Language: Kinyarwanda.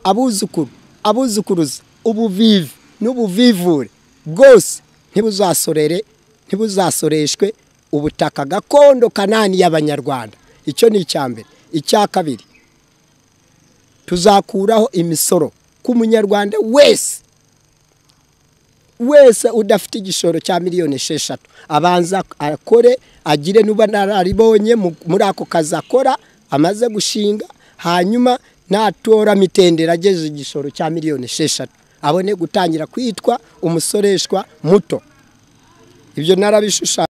abuzukuruza ubuvivi n'ubuvivure bwose ntibuzasoreshwe ubutaka gakondo kanani y'abanyarwanda. Icyo ni icyambere. Icya kabiri, tuzakuraho imisoro ku munyarwanda wese udafite igishoro cya miliyoni 6 abanza akore agire nuba nararibonye muri ako kazi akora amaze gushinga, hanyuma natora mitendera ageze igishoro cya miliyoni 6 abone gutangira kwitwa umusoreshwa muto. Ibyo narabishusha